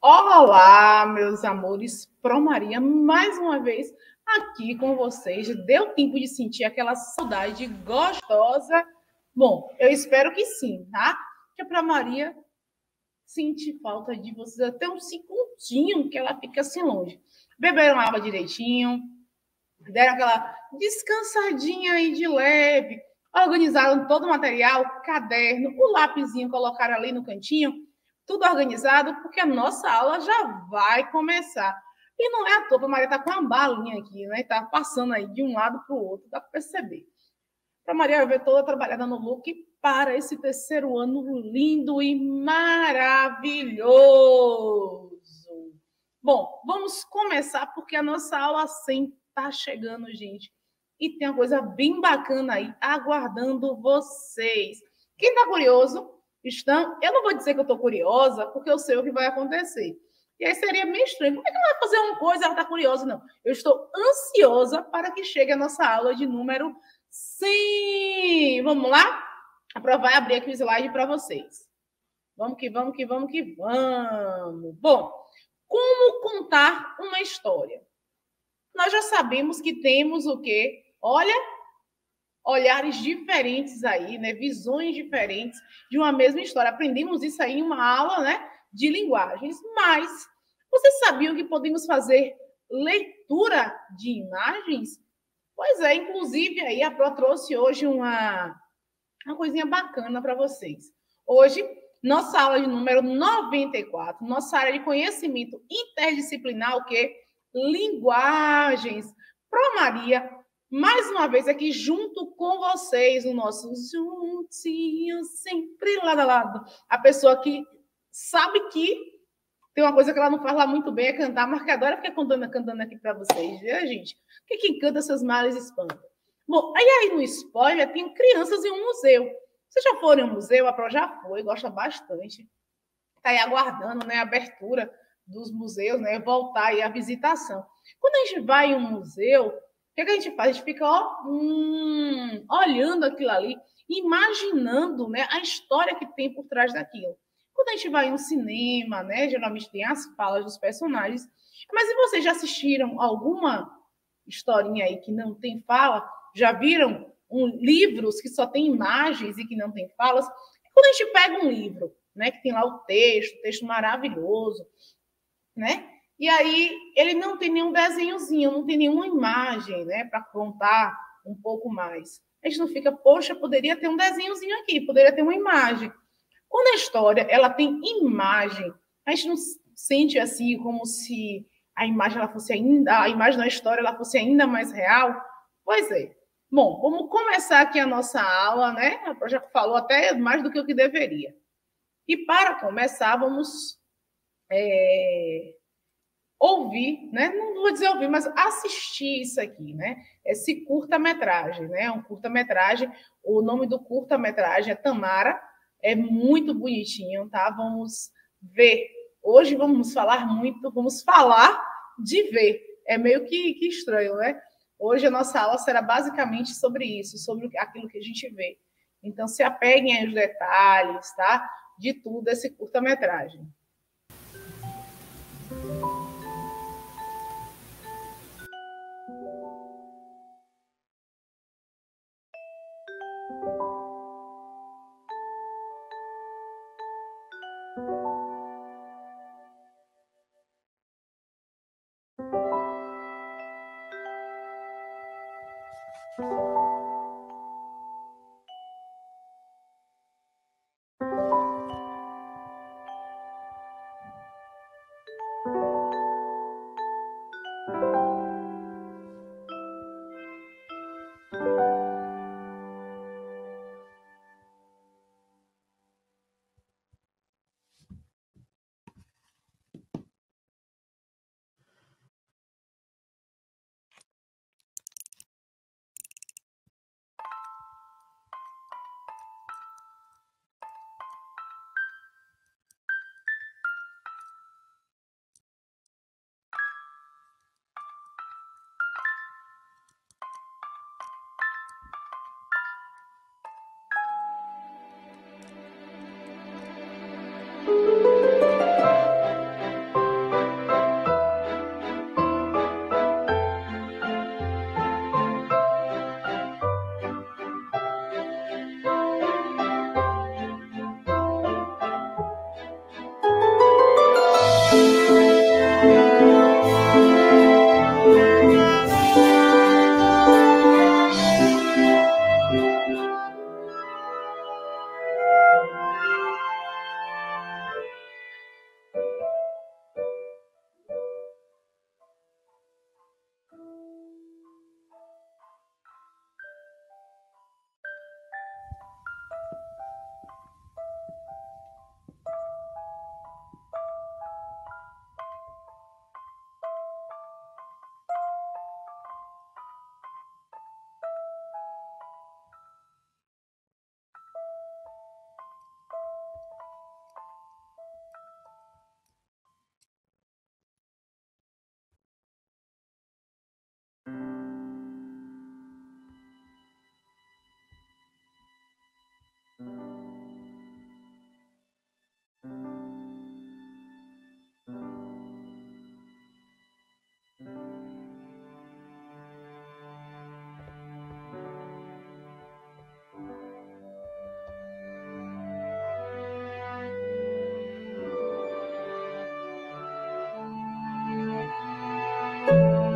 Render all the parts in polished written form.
Olá, meus amores, Pro Maria, mais uma vez aqui com vocês. Deu tempo de sentir aquela saudade gostosa? Bom, eu espero que sim, tá? Que a Pro Maria sente falta de vocês até um segundinho que ela fica assim longe. Beberam água direitinho, deram aquela descansadinha aí de leve, organizaram todo o material, caderno, o lapisinho colocaram ali no cantinho, tudo organizado, porque a nossa aula já vai começar. E não é à toa, a Maria está com uma balinha aqui, né? Está passando aí de um lado para o outro, dá para perceber. A Maria vai ver toda trabalhada no look para esse terceiro ano lindo e maravilhoso. Bom, vamos começar porque a nossa aula 100 está chegando, gente. E tem uma coisa bem bacana aí, aguardando vocês. Quem está curioso, estão. Eu não vou dizer que eu estou curiosa, porque eu sei o que vai acontecer. E aí seria meio estranho. Como é que ela vai fazer uma coisa e ela está curiosa? Não. Eu estou ansiosa para que chegue a nossa aula de número 100. Vamos lá? A Prova vai abrir aqui o slide para vocês. Vamos que vamos, que vamos, que vamos. Bom, como contar uma história? Nós já sabemos que temos o quê? Olha, olhares diferentes aí, né? Visões diferentes de uma mesma história. Aprendemos isso aí em uma aula, né? De linguagens. Mas vocês sabiam que podemos fazer leitura de imagens? Pois é, inclusive aí a Pro trouxe hoje uma coisinha bacana para vocês. Hoje, nossa aula de número 94, nossa área de conhecimento interdisciplinar, o quê? Linguagens. Pro Maria, mais uma vez aqui junto com vocês, o nosso juntinho, sempre lado a lado. A pessoa que sabe que tem uma coisa que ela não faz lá muito bem, é cantar, mas que adora ficar cantando aqui para vocês, né, gente? O que quem canta seus males espanta? Bom, aí no spoiler tem crianças em um museu. Vocês já foram em um museu? A Pro já foi, gosta bastante. Está aí aguardando, né, a abertura dos museus, né, voltar aí a visitação. Quando a gente vai em um museu, o que a gente faz? A gente fica olhando aquilo ali, imaginando, né, a história que tem por trás daquilo. Quando a gente vai em um cinema, né, geralmente tem as falas dos personagens. Mas e vocês já assistiram alguma historinha aí que não tem fala? Já viram livros que só tem imagens e que não tem falas? Quando a gente pega um livro, né, que tem lá o texto maravilhoso, né? E aí ele não tem nenhum desenhozinho, não tem nenhuma imagem, né, para contar um pouco mais. A gente não fica, poxa, poderia ter um desenhozinho aqui, poderia ter uma imagem. Quando a história ela tem imagem, a gente não sente assim como se a imagem ela fosse ainda, a imagem da história ela fosse ainda mais real. Pois é. Bom, vamos começar aqui a nossa aula, né? A Pro já falou até mais do que o que deveria. E para começar, vamos ouvir, né? Não vou dizer ouvir, mas assistir isso aqui, né? Esse curta-metragem, né? Um curta-metragem. O nome do curta-metragem é Tamara. É muito bonitinho, tá? Vamos ver. Hoje vamos falar de ver. É meio que estranho, né? Hoje a nossa aula será basicamente sobre isso, sobre aquilo que a gente vê. Então, se apeguem aos detalhes, tá? De tudo esse curta-metragem.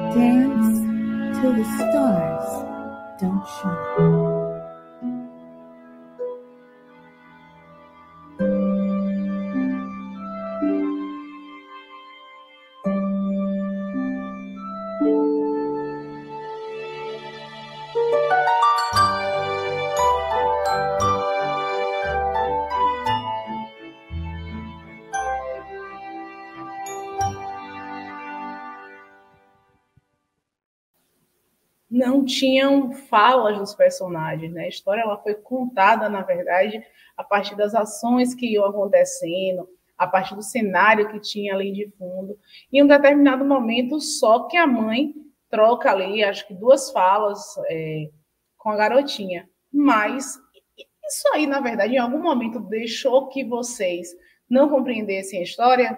Dance till the stars don't shine. Não tinham falas dos personagens, né? A história ela foi contada, na verdade, a partir das ações que iam acontecendo, a partir do cenário que tinha ali de fundo. Em um determinado momento, só que a mãe troca ali, acho que 2 falas com a garotinha. Mas isso aí, na verdade, em algum momento deixou que vocês não compreendessem a história?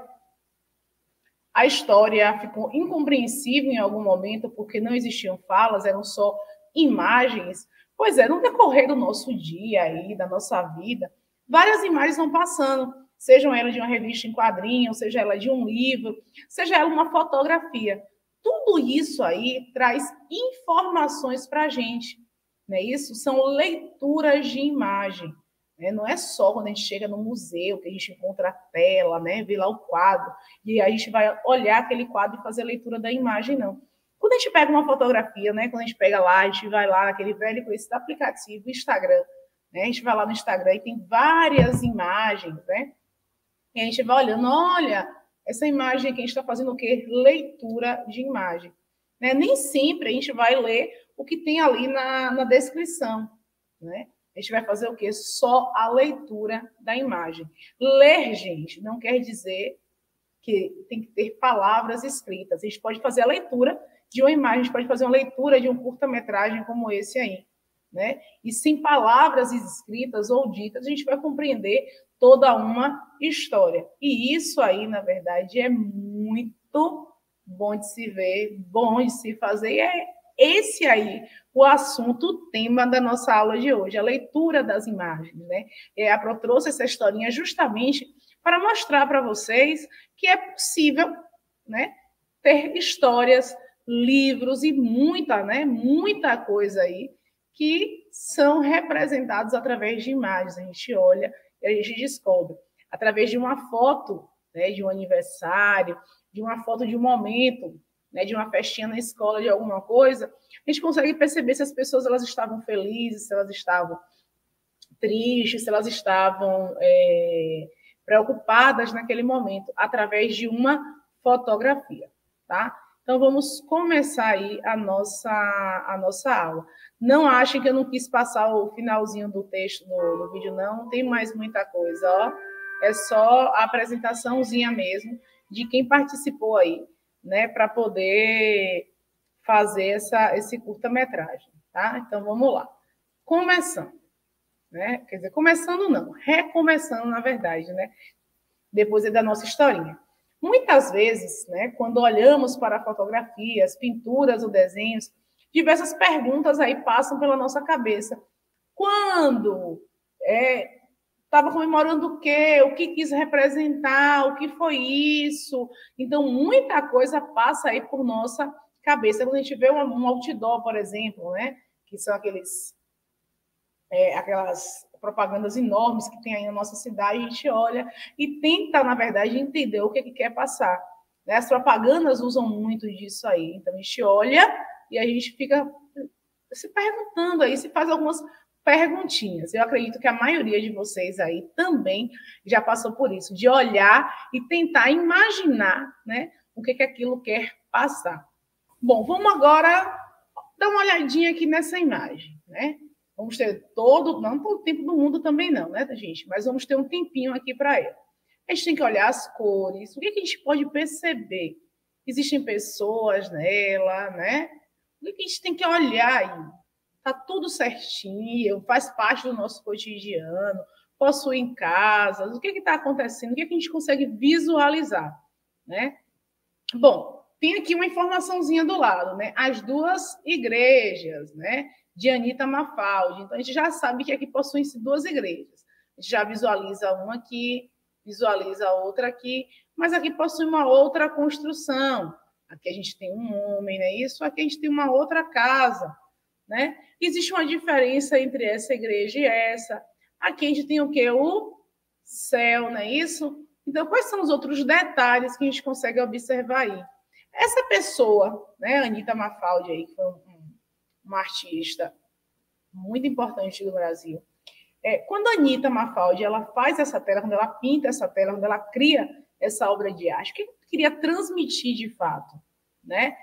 A história ficou incompreensível em algum momento, porque não existiam falas, eram só imagens. Pois é, no decorrer do nosso dia aí, da nossa vida, várias imagens vão passando, sejam elas de uma revista em quadrinhos, seja ela de um livro, seja ela uma fotografia. Tudo isso aí traz informações para a gente, não é isso? São leituras de imagem. Não é só quando a gente chega no museu que a gente encontra a tela, né? Vê lá o quadro, e a gente vai olhar aquele quadro e fazer a leitura da imagem, não. Quando a gente pega uma fotografia, né? Quando a gente pega lá, a gente vai lá naquele velho conhecido aplicativo, Instagram, né? A gente vai lá no Instagram e tem várias imagens, né? E a gente vai olhando, olha, essa imagem aqui a gente está fazendo o quê? Leitura de imagem. Né? Nem sempre a gente vai ler o que tem ali na descrição, né? A gente vai fazer o quê? Só a leitura da imagem. Ler, gente, não quer dizer que tem que ter palavras escritas. A gente pode fazer a leitura de uma imagem, a gente pode fazer uma leitura de um curta-metragem como esse aí, né? E sem palavras escritas ou ditas, a gente vai compreender toda uma história. E isso aí, na verdade, é muito bom de se ver, bom de se fazer. E é esse aí o assunto, o tema da nossa aula de hoje, a leitura das imagens, né? A Pro trouxe essa historinha justamente para mostrar para vocês que é possível, né, ter histórias, livros e muita coisa aí que são representados através de imagens. A gente olha e a gente descobre. Através de uma foto, né, de um aniversário, de uma foto de um momento, né, de uma festinha na escola, de alguma coisa, a gente consegue perceber se as pessoas elas estavam felizes, se elas estavam tristes, se elas estavam preocupadas naquele momento, através de uma fotografia, tá? Então, vamos começar aí a nossa aula. Não achem que eu não quis passar o finalzinho do texto do vídeo, não. Tem mais muita coisa, ó. É só a apresentaçãozinha mesmo de quem participou aí, né, para poder fazer esse curta-metragem, tá? Então, vamos lá. Começando, né? Quer dizer, começando não, recomeçando, na verdade, né? Depois da nossa historinha. Muitas vezes, né, quando olhamos para fotografias, pinturas ou desenhos, diversas perguntas aí passam pela nossa cabeça. Quando? Estava comemorando o quê? O que quis representar? O que foi isso? Então, muita coisa passa aí por nossa cabeça. Quando a gente vê um outdoor, por exemplo, né? Que são aquelas propagandas enormes que tem aí na nossa cidade, a gente olha e tenta, na verdade, entender o que é que quer passar. Né? As propagandas usam muito disso aí. Então, a gente olha e a gente fica se perguntando aí, se faz algumas perguntinhas. Eu acredito que a maioria de vocês aí também já passou por isso, de olhar e tentar imaginar, né, o que aquilo quer passar. Bom, vamos agora dar uma olhadinha aqui nessa imagem, né? Vamos ter não todo o tempo do mundo também não, né, gente? Mas vamos ter um tempinho aqui para ela. A gente tem que olhar as cores, o que a gente pode perceber? Existem pessoas nela, né? O que a gente tem que olhar aí? Tá tudo certinho, faz parte do nosso cotidiano, posso ir em casa, o que está acontecendo, o que a gente consegue visualizar, né? Bom, tem aqui uma informaçãozinha do lado, né? As 2 igrejas, né? De Anita Mafaldi. Então, a gente já sabe que aqui possuem-se 2 igrejas. A gente já visualiza uma aqui, visualiza a outra aqui, mas aqui possui uma outra construção. Aqui a gente tem um homem, né? Isso, aqui a gente tem uma outra casa, né? Existe uma diferença entre essa igreja e essa. Aqui a gente tem o quê? O céu, não é isso? Então, quais são os outros detalhes que a gente consegue observar aí? Essa pessoa, né, Anitta Mafaldi, aí, que foi uma artista muito importante do Brasil. Quando a Anitta Mafaldi ela faz essa tela, quando ela pinta essa tela, quando ela cria essa obra de arte, o que ela queria transmitir de fato? Né?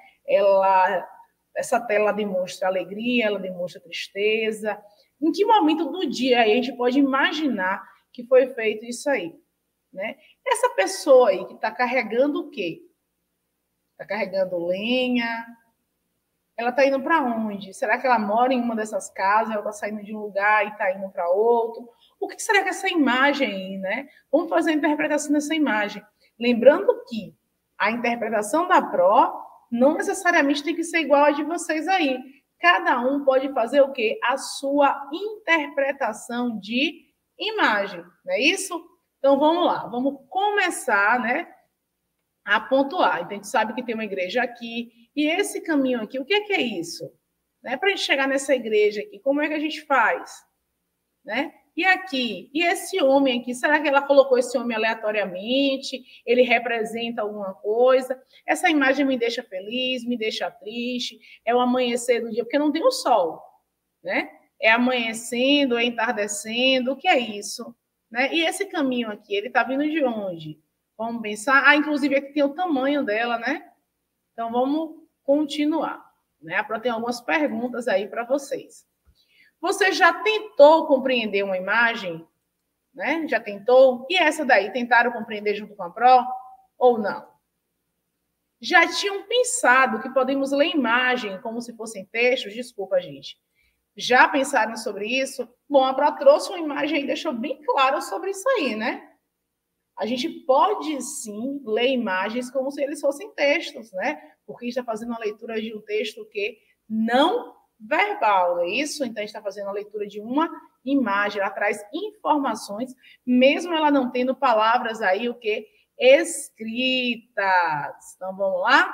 Essa tela demonstra alegria, ela demonstra tristeza. Em que momento do dia a gente pode imaginar que foi feito isso aí? Né? Essa pessoa aí que está carregando o quê? Está carregando lenha. Ela está indo para onde? Será que ela mora em uma dessas casas? Ela está saindo de um lugar e está indo para outro? O que será que essa imagem aí, né? Vamos fazer a interpretação dessa imagem. Lembrando que a interpretação da Pro não necessariamente tem que ser igual a de vocês aí. Cada um pode fazer o quê? A sua interpretação de imagem, não é isso? Então, vamos lá. Vamos começar, né, a pontuar. Então, a gente sabe que tem uma igreja aqui. E esse caminho aqui, o que é isso? Né? Para a gente chegar nessa igreja aqui, como é que a gente faz? Né? E aqui, e esse homem aqui, será que ela colocou esse homem aleatoriamente? Ele representa alguma coisa? Essa imagem me deixa feliz, me deixa triste, é o amanhecer do dia, porque não tem o sol, né? É amanhecendo, é entardecendo, o que é isso? Né? E esse caminho aqui, ele está vindo de onde? Vamos pensar, inclusive aqui tem o tamanho dela, né? Então, vamos continuar. Né? A Pro tem algumas perguntas aí para vocês. Você já tentou compreender uma imagem? Né? Já tentou? E essa daí, tentaram compreender junto com a Pro? Ou não? Já tinham pensado que podemos ler imagem como se fossem textos? Desculpa, gente. Já pensaram sobre isso? Bom, a Pro trouxe uma imagem e deixou bem claro sobre isso aí, né? A gente pode, sim, ler imagens como se eles fossem textos, né? Porque a gente está fazendo uma leitura de um texto que não verbal, não é isso? Então, a gente está fazendo a leitura de uma imagem, ela traz informações, mesmo ela não tendo palavras aí, o quê? Escritas. Então, vamos lá?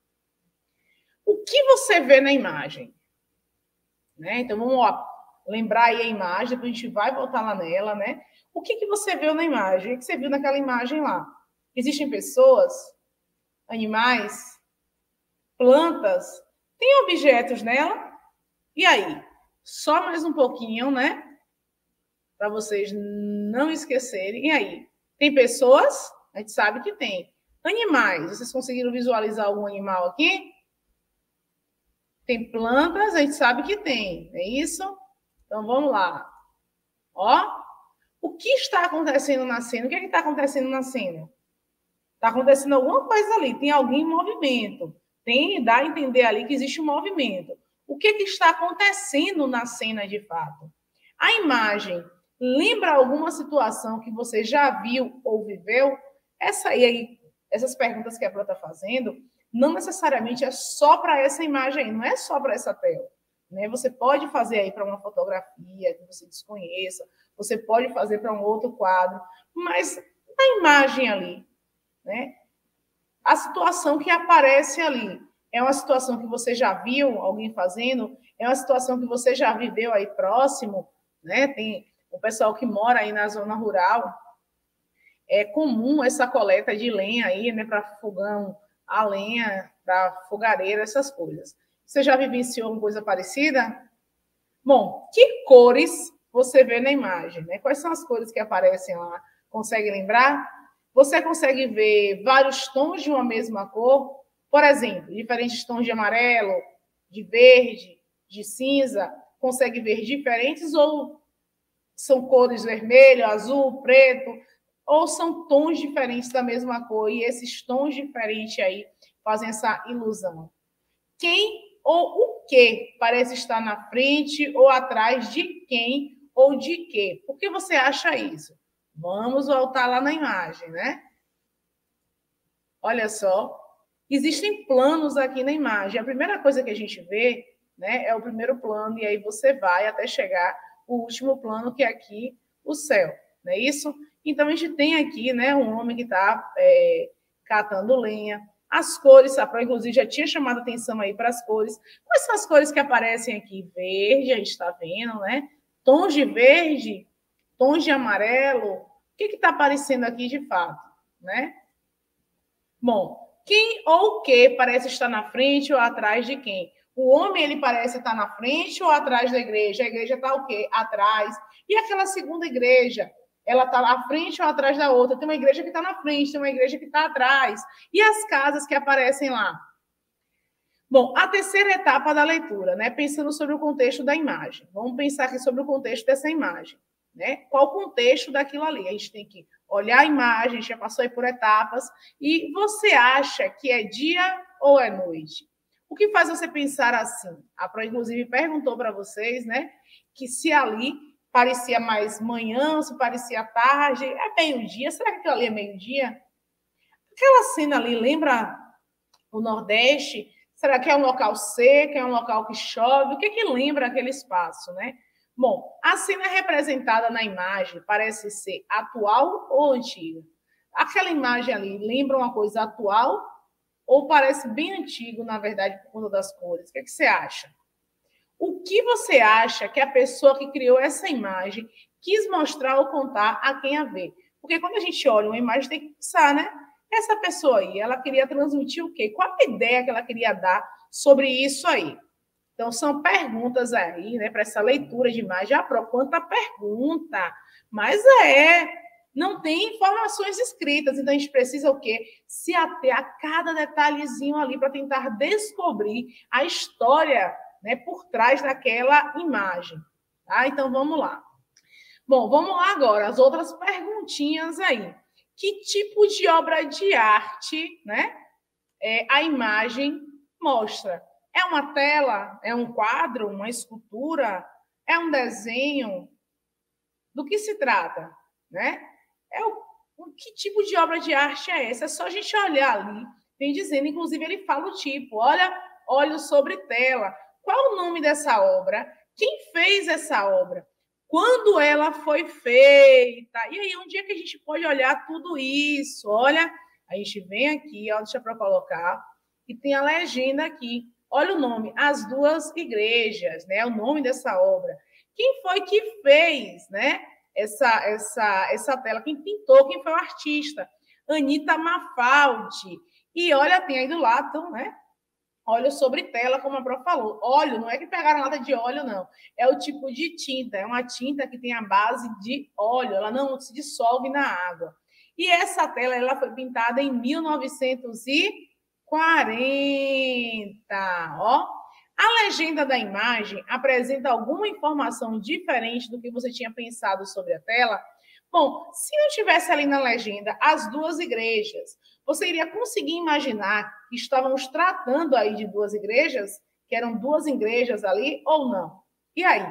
O que você vê na imagem? Né? Então, vamos lá, lembrar aí a imagem, depois a gente vai voltar lá nela, né? O que você viu na imagem? O que você viu naquela imagem lá? Existem pessoas, animais, plantas, tem objetos nela? E aí? Só mais um pouquinho, né? Para vocês não esquecerem. E aí? Tem pessoas? A gente sabe que tem. Animais, vocês conseguiram visualizar algum animal aqui? Tem plantas, a gente sabe que tem, é isso? Então, vamos lá. Ó, o que está acontecendo na cena? O que está acontecendo na cena? Está acontecendo alguma coisa ali, tem alguém em movimento. Dá a entender ali que existe um movimento. O que está acontecendo na cena de fato? A imagem lembra alguma situação que você já viu ou viveu? Essas perguntas que a Pro está fazendo, não necessariamente é só para essa imagem aí, não é só para essa tela. Né? Você pode fazer aí para uma fotografia que você desconheça, você pode fazer para um outro quadro, mas a imagem ali, né? A situação que aparece ali é uma situação que você já viu alguém fazendo, é uma situação que você já viveu aí próximo, né? Tem o pessoal que mora aí na zona rural, é comum essa coleta de lenha aí, né, para fogão, a lenha, para fogareira, essas coisas. Você já vivenciou uma coisa parecida? Bom, que cores você vê na imagem, né? Quais são as cores que aparecem lá? Consegue lembrar? Você consegue ver vários tons de uma mesma cor? Por exemplo, diferentes tons de amarelo, de verde, de cinza. Consegue ver diferentes ou são cores vermelho, azul, preto? Ou são tons diferentes da mesma cor? E esses tons diferentes aí fazem essa ilusão. Quem ou o que parece estar na frente ou atrás de quem ou de quê? Por que você acha isso? Vamos voltar lá na imagem, né? Olha só, existem planos aqui na imagem. A primeira coisa que a gente vê, né, é o primeiro plano, e aí você vai até chegar o último plano, que é aqui o céu, não é isso? Então, a gente tem aqui, né, um homem que está catando lenha. As cores, a Pro, inclusive, já tinha chamado a atenção aí para as cores. Quais são as cores que aparecem aqui? Verde, a gente está vendo, né? Tons de verde, tons de amarelo. O que está aparecendo aqui de fato, né? Bom, quem ou o que parece estar na frente ou atrás de quem? O homem, ele parece estar na frente ou atrás da igreja? A igreja está o quê? Atrás. E aquela segunda igreja? Ela está à frente ou atrás da outra? Tem uma igreja que está na frente, tem uma igreja que está atrás. E as casas que aparecem lá? Bom, a terceira etapa da leitura, né? Pensando sobre o contexto da imagem. Vamos pensar aqui sobre o contexto dessa imagem, né? Qual o contexto daquilo ali? A gente tem que olhar a imagem, a gente já passou aí por etapas. E você acha que é dia ou é noite? O que faz você pensar assim? A Pro, inclusive, perguntou para vocês, né? Que se ali parecia mais manhã, se parecia tarde, é meio-dia. Será que aquilo ali é meio-dia? Aquela cena ali lembra o Nordeste? Será que é um local seco, é um local que chove? O que lembra aquele espaço, né? Bom, a cena representada na imagem parece ser atual ou antiga? Aquela imagem ali lembra uma coisa atual ou parece bem antigo, na verdade, por conta das cores? O que você acha? O que você acha que a pessoa que criou essa imagem quis mostrar ou contar a quem a vê? Porque quando a gente olha uma imagem, tem que pensar, né? Essa pessoa aí, ela queria transmitir o quê? Qual a ideia que ela queria dar sobre isso aí? Então, são perguntas aí, né, para essa leitura de imagem. Ah, Pro, quanta pergunta! Mas não tem informações escritas, então a gente precisa o quê? Se ater a cada detalhezinho ali para tentar descobrir a história, né, por trás daquela imagem. Tá? Então, vamos lá. Bom, vamos lá agora, as outras perguntinhas aí. Que tipo de obra de arte, né, a imagem mostra? É uma tela? É um quadro? Uma escultura? É um desenho? Do que se trata, né? Que tipo de obra de arte é essa? É só a gente olhar ali, vem dizendo, inclusive ele fala o tipo, olha, olho sobre tela. Qual o nome dessa obra? Quem fez essa obra? Quando ela foi feita? E aí, onde é que a gente pode olhar tudo isso? Olha, a gente vem aqui, ó, deixa para colocar, e tem a legenda aqui. Olha o nome, As Duas Igrejas, né? O nome dessa obra. Quem foi que fez, né? Essa tela, quem pintou, quem foi o artista? Anita Mafaldi. E olha, tem aí do lado, né? Óleo sobre tela, como a Pro falou. Óleo, não é que pegaram lata de óleo, não. É o tipo de tinta. É uma tinta que tem a base de óleo. Ela não se dissolve na água. E essa tela, ela foi pintada em 1940. Ó. A legenda da imagem apresenta alguma informação diferente do que você tinha pensado sobre a tela? Bom, se não tivesse ali na legenda As Duas Igrejas, você iria conseguir imaginar que estávamos tratando aí de duas igrejas, que eram duas igrejas ali, ou não? E aí?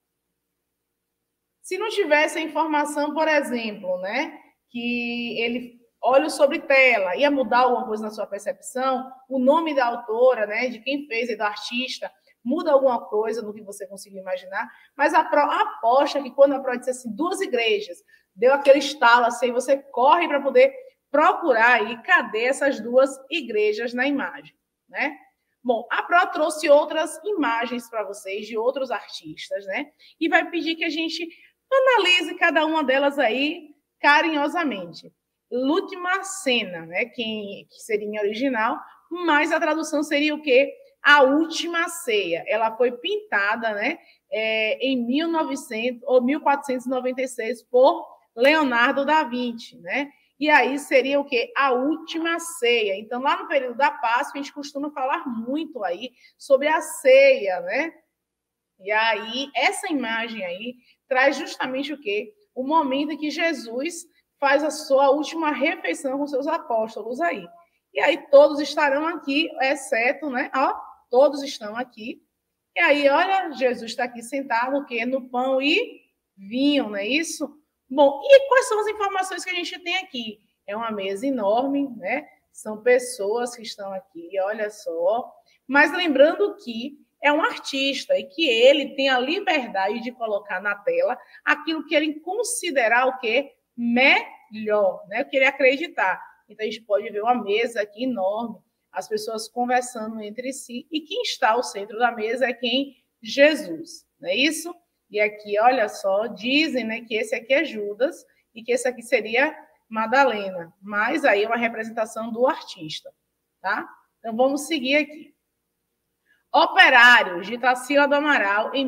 Se não tivesse a informação, por exemplo, né, que ele olha sobre tela, ia mudar alguma coisa na sua percepção, o nome da autora, né, de quem fez e do artista, muda alguma coisa no que você conseguiu imaginar, mas a Pro aposta que quando a Pro disse assim, duas igrejas, deu aquele estalo assim, você corre para poder procurar aí, cadê essas duas igrejas na imagem, né? Bom, a Pro trouxe outras imagens para vocês de outros artistas, né? E vai pedir que a gente analise cada uma delas aí carinhosamente. L'ultima cena, né? Que seria em original, mas a tradução seria o quê? A Última Ceia. Ela foi pintada, né? Em 1900 ou 1496 por Leonardo da Vinci, né? E aí seria o quê? A Última Ceia. Então, lá no período da Páscoa, a gente costuma falar muito aí sobre a ceia, né? E aí, essa imagem aí traz justamente o quê? O momento em que Jesus faz a sua última refeição com seus apóstolos aí. E aí, todos estarão aqui, exceto, né? Ó, todos estão aqui. E aí, olha, Jesus está aqui sentado, o quê? No pão e vinho, não é isso? Bom, e quais são as informações que a gente tem aqui? É uma mesa enorme, né? São pessoas que estão aqui, olha só. Mas lembrando que é um artista e que ele tem a liberdade de colocar na tela aquilo que ele considerar o quê? Melhor, né? O que ele acreditar. Então, a gente pode ver uma mesa aqui enorme, as pessoas conversando entre si, e quem está ao centro da mesa é quem? Jesus, não é isso? E aqui, olha só, dizem, né, que esse aqui é Judas e que esse aqui seria Madalena, mas aí é uma representação do artista, tá? Então, vamos seguir aqui. Operários, de Tarsila do Amaral, em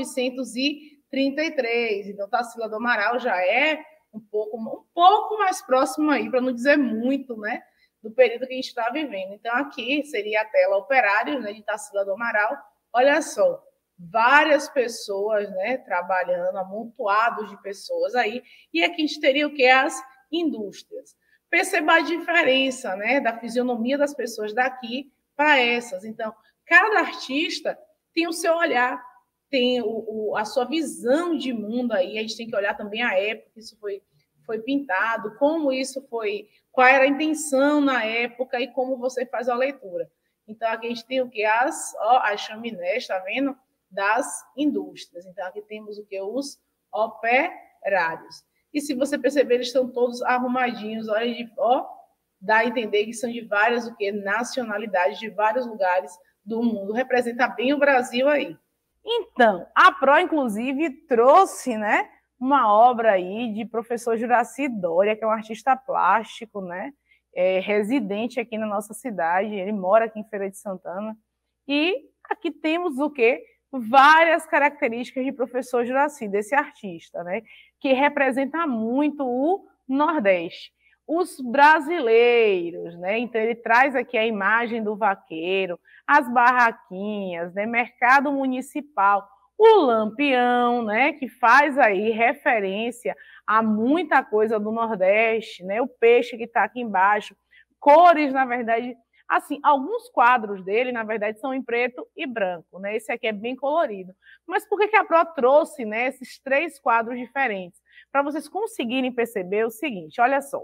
1933. Então, Tarsila do Amaral já é um pouco mais próximo aí, para não dizer muito, né, do período que a gente está vivendo. Então, aqui seria a tela Operários, né, de Tarsila do Amaral. Olha só, várias pessoas, né, trabalhando, amontoados de pessoas aí. E aqui a gente teria o que? As indústrias. Perceba a diferença, né, da fisionomia das pessoas daqui para essas. Então, cada artista tem o seu olhar, tem a sua visão de mundo aí. A gente tem que olhar também a época que isso foi pintado, como isso foi, qual era a intenção na época e como você faz a leitura. Então, aqui a gente tem o que? As chaminés, está vendo? Das indústrias. Então, aqui temos o que? Os operários. E se você perceber, eles estão todos arrumadinhos, dá a entender que são de várias o que? Nacionalidades, de vários lugares do mundo. Representa bem o Brasil aí. Então, a PRO, inclusive, trouxe, né, uma obra aí de professor Juraci Dória, que é um artista plástico, né, residente aqui na nossa cidade, ele mora aqui em Feira de Santana, e aqui temos o quê? Várias características de professor Juraci, desse artista, né, que representa muito o Nordeste. Os brasileiros, né, então ele traz aqui a imagem do vaqueiro, as barraquinhas, né, mercado municipal, o lampião, né, que faz aí referência a muita coisa do Nordeste, né, o peixe que está aqui embaixo, cores, na verdade, assim, alguns quadros dele, na verdade, são em preto e branco, né, esse aqui é bem colorido. Mas por que a PRO trouxe, né, esses 3 quadros diferentes? Para vocês conseguirem perceber o seguinte, olha só,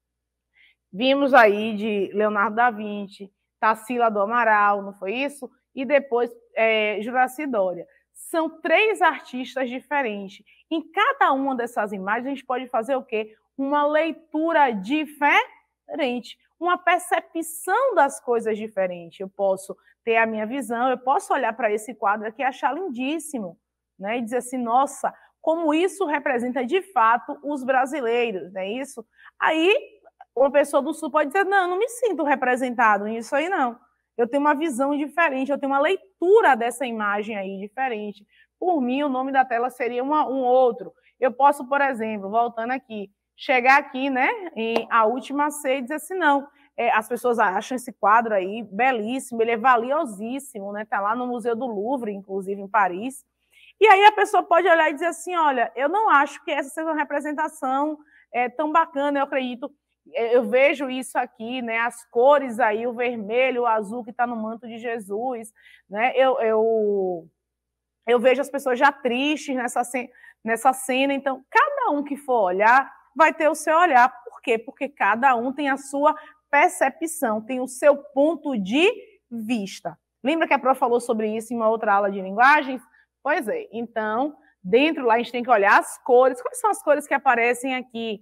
vimos aí de Leonardo da Vinci, Tarsila do Amaral, não foi isso? E depois Juraci Dória. São 3 artistas diferentes. Em cada uma dessas imagens, a gente pode fazer o quê? Uma leitura diferente, uma percepção das coisas diferente. Eu posso ter a minha visão, eu posso olhar para esse quadro aqui e achar lindíssimo, né? E dizer assim, nossa, como isso representa de fato os brasileiros, não é isso? Aí, uma pessoa do Sul pode dizer, não, não me sinto representado nisso aí, não. Eu tenho uma visão diferente, eu tenho uma leitura dessa imagem aí diferente. Por mim, o nome da tela seria um outro. Eu posso, por exemplo, voltando aqui, chegar aqui, né, em A Última Ceia e dizer assim, não, as pessoas acham esse quadro aí belíssimo, ele é valiosíssimo, né, tá lá no Museu do Louvre, inclusive em Paris. E aí a pessoa pode olhar e dizer assim, olha, eu não acho que essa seja uma representação tão bacana, eu acredito. Eu vejo isso aqui, né? As cores aí, o vermelho, o azul que está no manto de Jesus, né? Eu vejo as pessoas já tristes nessa cena. Então, cada um que for olhar vai ter o seu olhar. Por quê? Porque cada um tem a sua percepção, tem o seu ponto de vista. Lembra que a Pro falou sobre isso em uma outra aula de linguagens? Pois é. Então, dentro lá a gente tem que olhar as cores. Quais são as cores que aparecem aqui?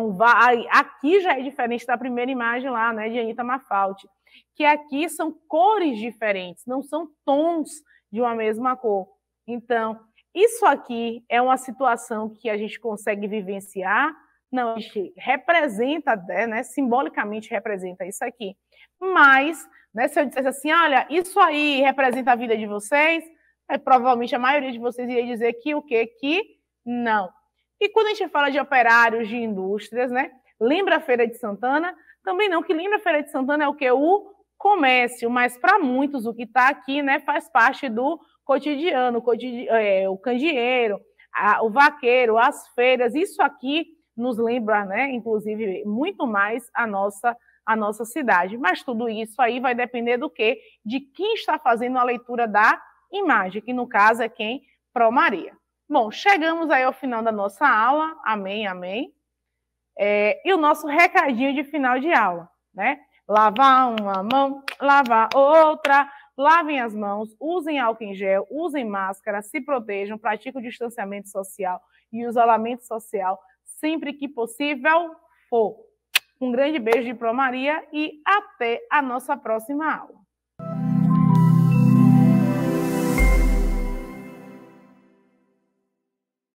Aqui já é diferente da primeira imagem lá, né, de Anita Mafaldi, que aqui são cores diferentes, não são tons de uma mesma cor. Então, isso aqui é uma situação que a gente consegue vivenciar, não, a gente representa, né, simbolicamente representa isso aqui, mas, né, se eu dissesse assim, olha, isso aí representa a vida de vocês, provavelmente a maioria de vocês iria dizer que o quê? Que não. E quando a gente fala de operários de indústrias, né? Lembra a Feira de Santana? Também não, que lembra a Feira de Santana é o quê? O comércio, mas para muitos o que está aqui, né, faz parte do cotidiano, o candeeiro, o vaqueiro, as feiras, isso aqui nos lembra, né, inclusive, muito mais a nossa cidade. Mas tudo isso aí vai depender do quê? De quem está fazendo a leitura da imagem, que no caso é quem? Pro Maria. Bom, chegamos aí ao final da nossa aula, amém, amém. E o nosso recadinho de final de aula, né? Lavar uma mão, lavar outra, lavem as mãos, usem álcool em gel, usem máscara, se protejam, pratiquem o distanciamento social e o isolamento social sempre que possível for. Um grande beijo de Pro Maria e até a nossa próxima aula.